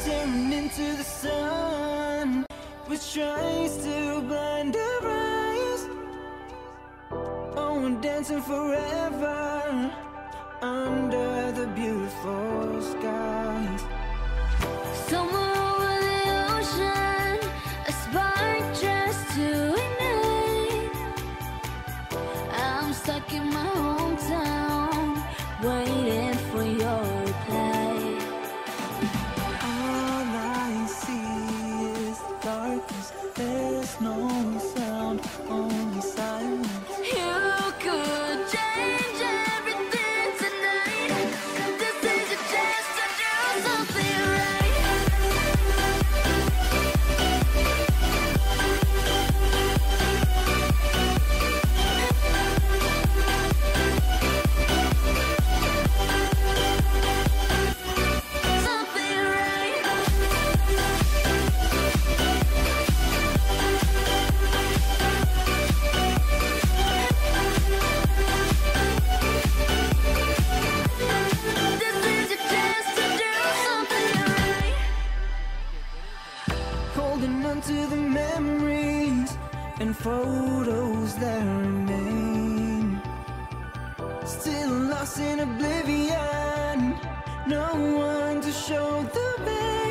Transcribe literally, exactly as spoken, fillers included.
staring into the sun, which tries to blind our eyes. Oh, we're dancing forever under the beautiful skies. Somewhere over the ocean, a spark just to ignite. I'm stuck in my hometown, waiting for your reply. All I see is darkness, there's no sound, only silence. You could change everything tonight. This is a chance to do something right. Something right. This is a chance to do something right. Holding on to the memories and photos that remain, still lost in oblivion, no one to show the way.